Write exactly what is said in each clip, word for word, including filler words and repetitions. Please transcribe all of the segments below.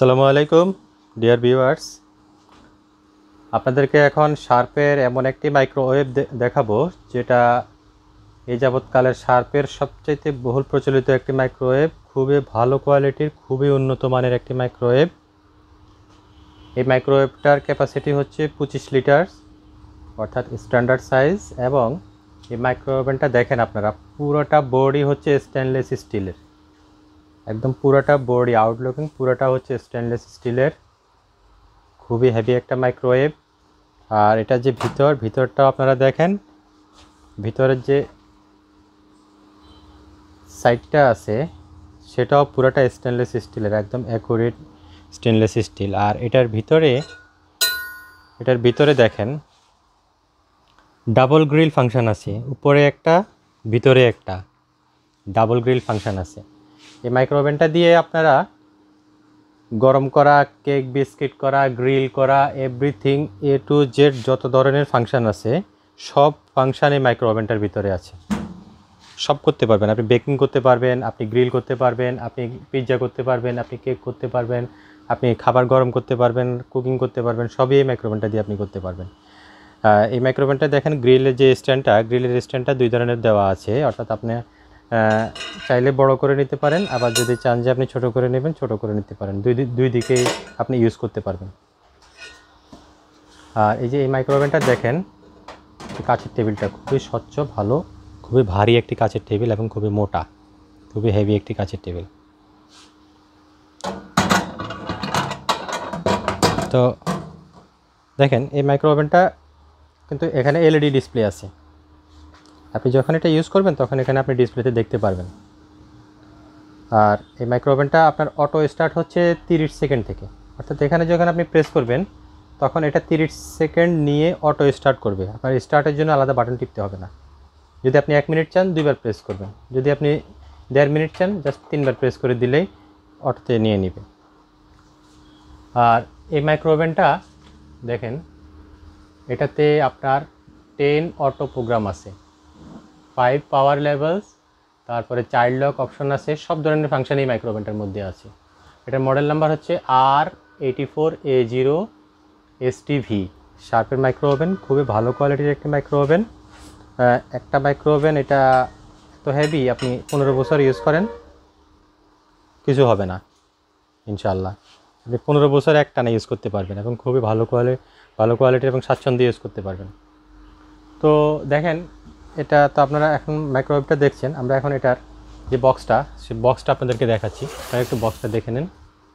আসসালামু আলাইকুম dear viewers, আপনাদেরকে এখন শার্পের এমন একটি মাইক্রোওয়েভ দেখাবো যেটা এই যাবৎকালের শার্পের সবচাইতে বহুল প্রচলিত একটি মাইক্রোওয়েভ। খুবই ভালো কোয়ালিটির, খুবই উন্নত মানের একটি মাইক্রোওয়েভ। এই মাইক্রোওয়েভটার ক্যাপাসিটি হচ্ছে পঁচিশ লিটার, অর্থাৎ স্ট্যান্ডার্ড সাইজ। এবং এই মাইক্রোওয়েভটা দেখেন আপনারা, পুরোটা বডি হচ্ছে স্টেনলেস স্টিলের, একদম পুরোটা বডি আউটলুকিং পুরোটা হচ্ছে স্টেনলেস স্টিলের। খুবই হেভি একটা মাইক্রোওয়েভ। আর এটা যে ভিতর ভিতরটাও আপনারা দেখেন, ভিতরের যে সাইডটা আছে সেটাও পুরোটা স্টেনলেস স্টিলের, একদম অ্যাকুরেট স্টেনলেস স্টিল। আর এটার ভিতরে এটার ভিতরে দেখেন ডাবল গ্রিল ফাংশন আছে, উপরে একটা ভিতরে একটা ডাবল গ্রিল ফাংশন আছে। এই মাইক্রোওভেনটা দিয়ে আপনারা গরম করা, কেক বিস্কিট করা, গ্রিল করা, এভরিথিং এ টু জেড যত ধরনের ফাংশন আছে সব ফাংশন এই মাইক্রোওভেনটার ভিতরে আছে। সব করতে পারবেন, আপনি বেকিং করতে পারবেন, আপনি গ্রিল করতে পারবেন, আপনি পিৎজা করতে পারবেন, আপনি কেক করতে পারবেন, আপনি খাবার গরম করতে পারবেন, কুকিং করতে পারবেন, সবই এই মাইক্রোওভেনটা দিয়ে আপনি করতে পারবেন। এই মাইক্রোওভেনটা দেখেন, গ্রিলের যে স্ট্যান্ডটা গ্রিলের স্ট্যান্ডটা দুই ধরনের দেওয়া আছে, অর্থাৎ আপনি চাইলে বড় করে নিতে পারেন, আবার যদি চান যে আপনি ছোট করে নেবেন ছোট করে নিতে পারেন। দুই দুই দিকেই আপনি ইউজ করতে পারবেন। আর এই যে এই মাইক্রোওভেনটা দেখেন, কাচের টেবিলটা খুবই স্বচ্ছ, ভালো, খুবই ভারী একটি কাচের টেবিল এবং খুবই মোটা, খুবই হেভি একটি কাচের টেবিল। তো দেখেন এই মাইক্রোওভেনটা কিন্তু এখানে এলইডি ডিসপ্লে আছে। আপনি যখন এটা ইউজ করবেন তখন এখানে আপনি ডিসপ্লেতে দেখতে পারবেন। আর এই মাইক্রোওভেনটা আপনার অটো স্টার্ট হচ্ছে তিরিশ সেকেন্ড থেকে, অর্থাৎ এখানে যখন আপনি প্রেস করবেন তখন এটা তিরিশ সেকেন্ড নিয়ে অটো স্টার্ট করবে। আপনার স্টার্টের জন্য আলাদা বাটন টিপতে হবে না। যদি আপনি এক মিনিট চান দুইবার প্রেস করবেন, যদি আপনি দেড় মিনিট চান জাস্ট তিনবার প্রেস করে দিলেই অটোতে নিয়ে নেবে। আর এই মাইক্রোওভেনটা দেখেন, এটাতে আপনার টেন অটো প্রোগ্রাম আছে, ফাইভ পাওয়ার লেভেলস, তারপরে চাইল্ড লক অপশন আছে, সব ধরনের ফাংশন এই মাইক্রোওভেনটার মধ্যে আছে। এটার মডেল নাম্বার হচ্ছে R eighty four A zero S T V. শার্পের মাইক্রোওভেন, খুবই ভালো কোয়ালিটির একটি মাইক্রোওভেন। একটা মাইক্রোওভেন এটা এত হেভি, আপনি পনেরো বছর ইউজ করেন কিছু হবে না ইনশাআল্লাহ। আপনি পনেরো বছর একটানা ইউজ করতে পারবেন এবং খুবই ভালো কোয়ালিটি ভালো কোয়ালিটির এবং স্বাচ্ছন্দ্যে ইউজ করতে পারবেন। তো দেখেন, এটা তো আপনারা এখন মাইক্রোওয়েভটা দেখছেন, আমরা এখন এটার যে বক্সটা সেই বক্সটা আপনাদেরকে দেখাচ্ছি। তাই একটু বক্সটা দেখে নেন।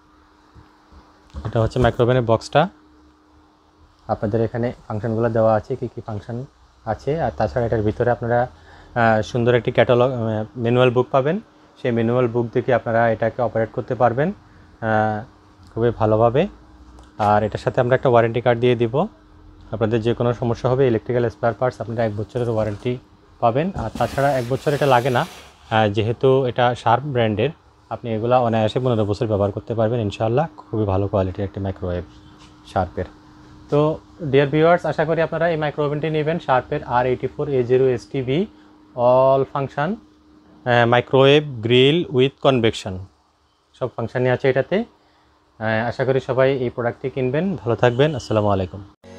এটা হচ্ছে মাইক্রোওভেনের বক্সটা। আপনাদের এখানে ফাংশনগুলো দেওয়া আছে, কী কী ফাংশন আছে। আর তাছাড়া এটার ভিতরে আপনারা সুন্দর একটি ক্যাটালগ ম্যানুয়াল বুক পাবেন। সেই ম্যানুয়াল বুক দেখে আপনারা এটাকে অপারেট করতে পারবেন খুবই ভালোভাবে। আর এটার সাথে আমরা একটা ওয়ারেন্টি কার্ড দিয়ে দিব। আপনাদের যে কোনো সমস্যা হবে ইলেকট্রিক্যাল স্পেয়ার পার্টস আপনারা এক বছরের ওয়ারেন্টি পাবেন। আর তাছাড়া এক বছর এটা লাগে না, যেহেতু এটা শার্প ব্র্যান্ডের, আপনি এগুলো অনায়াসে পনেরো বছর ব্যবহার করতে পারবেন ইনশাআল্লাহ। খুবই ভালো কোয়ালিটির একটি মাইক্রোওয়েভ শার্পের। তো ডিয়ার ভিউয়ার্স, আশা করি আপনারা এই মাইক্রোওভেনটি নেবেন, শার্পের R eighty four A zero S T V all function microwave grill with convection, সব ফাংশনই আছে এটাতে। আশা করি সবাই এই প্রোডাক্টটি কিনবেন। ভালো থাকবেন। আসসালামু আলাইকুম।